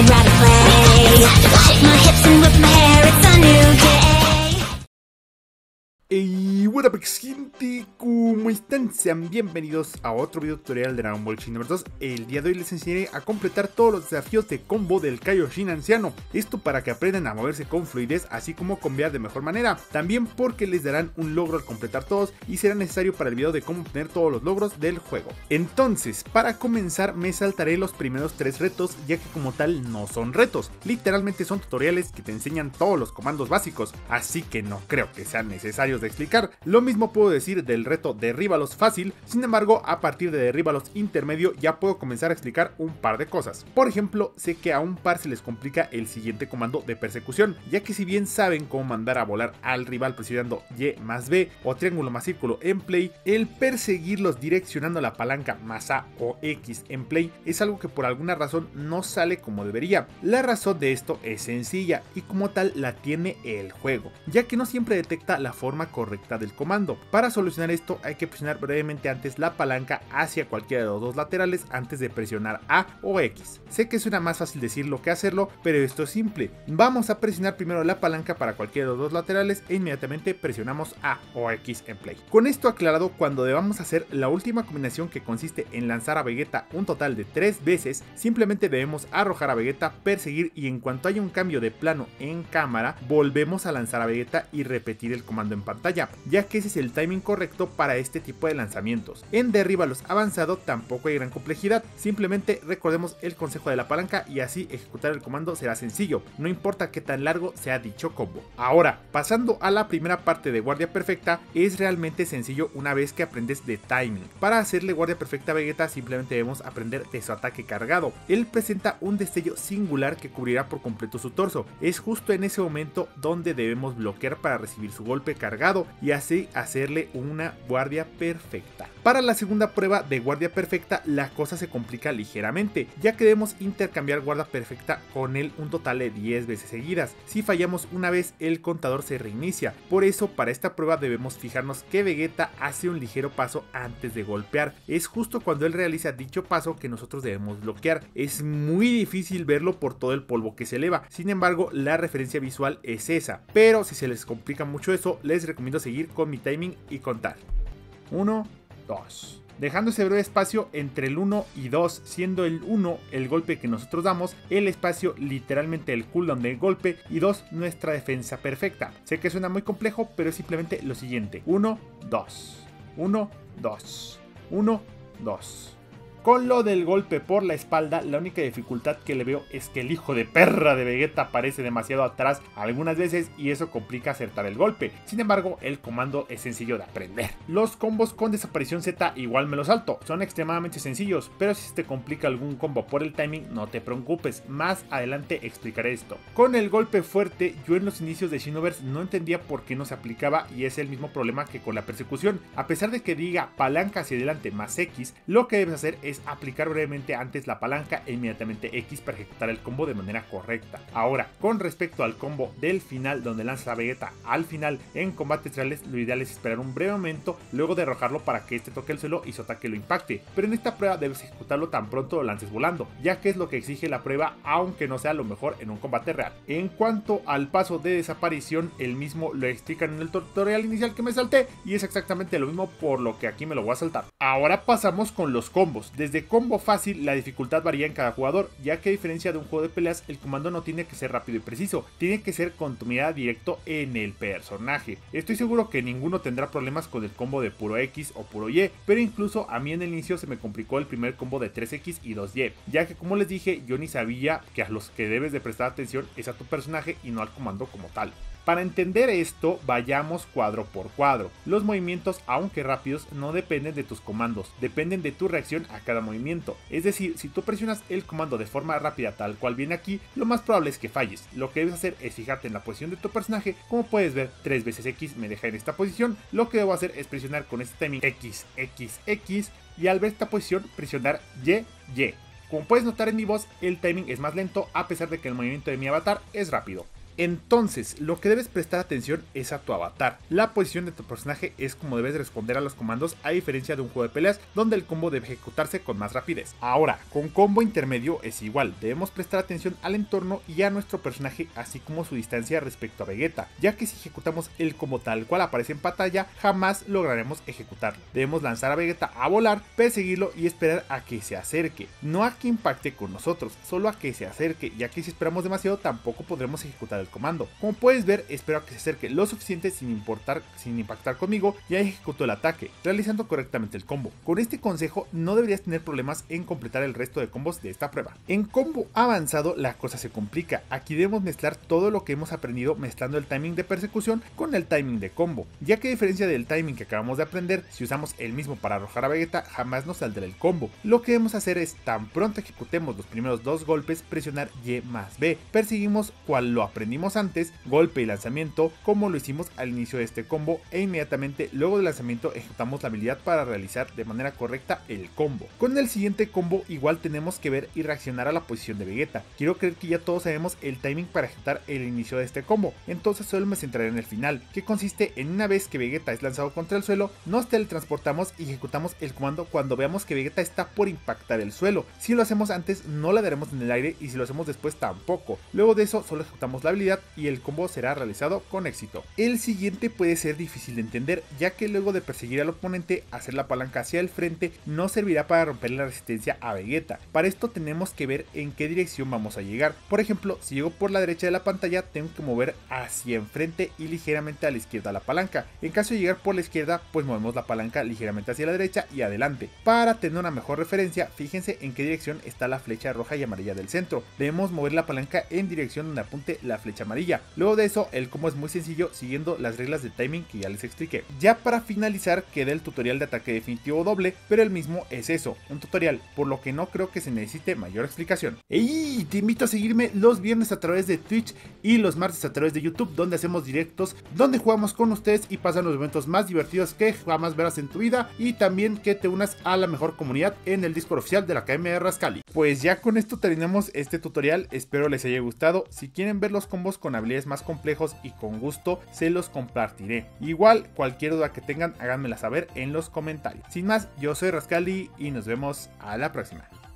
rather play. Shake my hips and whip my hair, it's a new day. Hey, what up, gente, ¿cómo están? Sean bienvenidos a otro video tutorial de Dragon Ball Xenoverse 2. El día de hoy les enseñaré a completar todos los desafíos de combo del Kaioshin anciano. Esto para que aprendan a moverse con fluidez, así como combiar de mejor manera. También porque les darán un logro al completar todos y será necesario para el video de cómo obtener todos los logros del juego. Entonces, para comenzar me saltaré los primeros 3 retos, ya que como tal no son retos. Literalmente son tutoriales que te enseñan todos los comandos básicos, así que no creo que sean necesarios de explicar. Lo mismo puedo decir del reto Derríbalos fácil, sin embargo a partir de Derríbalos intermedio ya puedo comenzar a explicar un par de cosas. Por ejemplo, sé que a un par se les complica el siguiente comando de persecución, ya que si bien saben cómo mandar a volar al rival presionando Y más B o triángulo más círculo en play, el perseguirlos direccionando la palanca más A o X en play es algo que por alguna razón no sale como debería. La razón de esto es sencilla y como tal la tiene el juego, ya que no siempre detecta la forma correcta del comando. Para solucionar esto hay que presionar brevemente antes la palanca hacia cualquiera de los dos laterales antes de presionar A o X. Sé que suena más fácil decirlo que hacerlo, pero esto es simple. Vamos a presionar primero la palanca para cualquiera de los dos laterales e inmediatamente presionamos A o X en play. Con esto aclarado, cuando debamos hacer la última combinación, que consiste en lanzar a Vegeta un total de 3 veces, simplemente debemos arrojar a Vegeta, perseguir y en cuanto haya un cambio de plano en cámara, volvemos a lanzar a Vegeta y repetir el comando en pantalla, ya que ese es el timing correcto para este tipo de lanzamientos. En Derríbalos avanzado tampoco hay gran complejidad, simplemente recordemos el consejo de la palanca y así ejecutar el comando será sencillo, no importa qué tan largo sea dicho combo. Ahora, pasando a la primera parte de guardia perfecta, es realmente sencillo una vez que aprendes de timing. Para hacerle guardia perfecta a Vegeta simplemente debemos aprender de su ataque cargado. Él presenta un destello singular que cubrirá por completo su torso, es justo en ese momento donde debemos bloquear para recibir su golpe cargado y así hacerle una guardia perfecta. Para la segunda prueba de guardia perfecta la cosa se complica ligeramente, ya que debemos intercambiar guardia perfecta con él un total de 10 veces seguidas. Si fallamos una vez el contador se reinicia, por eso para esta prueba debemos fijarnos que Vegeta hace un ligero paso antes de golpear. Es justo cuando él realiza dicho paso que nosotros debemos bloquear. Es muy difícil verlo por todo el polvo que se eleva, sin embargo la referencia visual es esa, pero si se les complica mucho eso les recomiendo seguir con mi timing y contar 1, 2, dejando ese breve espacio entre el 1 y 2, siendo el 1 el golpe que nosotros damos, el espacio literalmente el cooldown del golpe y 2 nuestra defensa perfecta. Sé que suena muy complejo, pero es simplemente lo siguiente: 1, 2, 1, 2, 1, 2. Con lo del golpe por la espalda, la única dificultad que le veo es que el hijo de perra de Vegeta aparece demasiado atrás algunas veces y eso complica acertar el golpe. Sin embargo, el comando es sencillo de aprender. Los combos con desaparición Z igual me los salto, son extremadamente sencillos, pero si se te complica algún combo por el timing, no te preocupes, más adelante explicaré esto. Con el golpe fuerte, yo en los inicios de Xenoverse no entendía por qué no se aplicaba y es el mismo problema que con la persecución. A pesar de que diga palanca hacia adelante más X, lo que debes hacer es aplicar brevemente antes la palanca e inmediatamente X para ejecutar el combo de manera correcta. Ahora, con respecto al combo del final donde lanza a Vegeta al final en combates reales, lo ideal es esperar un breve momento luego de arrojarlo para que este toque el suelo y su ataque lo impacte, pero en esta prueba debes ejecutarlo tan pronto lo lances volando, ya que es lo que exige la prueba, aunque no sea lo mejor en un combate real. En cuanto al paso de desaparición, el mismo lo explican en el tutorial inicial que me salté y es exactamente lo mismo, por lo que aquí me lo voy a saltar. Ahora pasamos con los combos. Desde combo fácil la dificultad varía en cada jugador, ya que a diferencia de un juego de peleas el comando no tiene que ser rápido y preciso, tiene que ser con tu mirada directo en el personaje. Estoy seguro que ninguno tendrá problemas con el combo de puro X o puro Y, pero incluso a mí en el inicio se me complicó el primer combo de 3X y 2Y, ya que como les dije yo ni sabía que a los que debes de prestar atención es a tu personaje y no al comando como tal. Para entender esto, vayamos cuadro por cuadro. Los movimientos, aunque rápidos, no dependen de tus comandos, dependen de tu reacción a cada movimiento. Es decir, si tú presionas el comando de forma rápida tal cual viene aquí, lo más probable es que falles. Lo que debes hacer es fijarte en la posición de tu personaje. Como puedes ver, 3 veces X me deja en esta posición. Lo que debo hacer es presionar con este timing X, X, X, y al ver esta posición presionar Y, Y. Como puedes notar en mi voz, el timing es más lento a pesar de que el movimiento de mi avatar es rápido. Entonces, lo que debes prestar atención es a tu avatar. La posición de tu personaje es como debes responder a los comandos, a diferencia de un juego de peleas donde el combo debe ejecutarse con más rapidez. Ahora, con combo intermedio es igual, debemos prestar atención al entorno y a nuestro personaje, así como su distancia respecto a Vegeta, ya que si ejecutamos el combo tal cual aparece en pantalla, jamás lograremos ejecutarlo. Debemos lanzar a Vegeta a volar, perseguirlo y esperar a que se acerque, no a que impacte con nosotros, solo a que se acerque, ya que si esperamos demasiado tampoco podremos ejecutar el comando. Como puedes ver, espero a que se acerque lo suficiente sin impactar conmigo y ahí ejecuto el ataque, realizando correctamente el combo. Con este consejo no deberías tener problemas en completar el resto de combos de esta prueba. En combo avanzado la cosa se complica, aquí debemos mezclar todo lo que hemos aprendido mezclando el timing de persecución con el timing de combo, ya que a diferencia del timing que acabamos de aprender, si usamos el mismo para arrojar a Vegeta jamás nos saldrá el combo. Lo que debemos hacer es, tan pronto ejecutemos los primeros dos golpes, presionar Y más B, perseguimos cual lo aprendimos antes, golpe y lanzamiento, como lo hicimos al inicio de este combo, e inmediatamente luego del lanzamiento ejecutamos la habilidad para realizar de manera correcta el combo. Con el siguiente combo igual tenemos que ver y reaccionar a la posición de Vegeta. Quiero creer que ya todos sabemos el timing para ejecutar el inicio de este combo, entonces solo me centraré en el final, que consiste en una vez que Vegeta es lanzado contra el suelo, nos teletransportamos y ejecutamos el comando cuando veamos que Vegeta está por impactar el suelo. Si lo hacemos antes no la daremos en el aire y si lo hacemos después tampoco. Luego de eso solo ejecutamos la habilidad y el combo será realizado con éxito. El siguiente puede ser difícil de entender, ya que luego de perseguir al oponente, hacer la palanca hacia el frente no servirá para romper la resistencia a Vegeta. Para esto tenemos que ver en qué dirección vamos a llegar. Por ejemplo, si llego por la derecha de la pantalla tengo que mover hacia enfrente y ligeramente a la izquierda la palanca. En caso de llegar por la izquierda pues movemos la palanca ligeramente hacia la derecha y adelante. Para tener una mejor referencia, fíjense en qué dirección está la flecha roja y amarilla del centro. Debemos mover la palanca en dirección donde apunte la flecha amarilla. Luego de eso el combo es muy sencillo siguiendo las reglas de timing que ya les expliqué. Ya para finalizar queda el tutorial de ataque definitivo doble, pero el mismo es eso, un tutorial, por lo que no creo que se necesite mayor explicación. ¡Ey! Te invito a seguirme los viernes a través de Twitch y los martes a través de YouTube, donde hacemos directos, donde jugamos con ustedes y pasan los momentos más divertidos que jamás verás en tu vida, y también que te unas a la mejor comunidad en el Discord oficial de la Academia de Rascali. Pues ya con esto terminamos este tutorial, espero les haya gustado. Si quieren ver los combos con habilidades más complejos y con gusto se los compartiré. Igual cualquier duda que tengan háganmela saber en los comentarios. Sin más, yo soy Rascali y nos vemos a la próxima.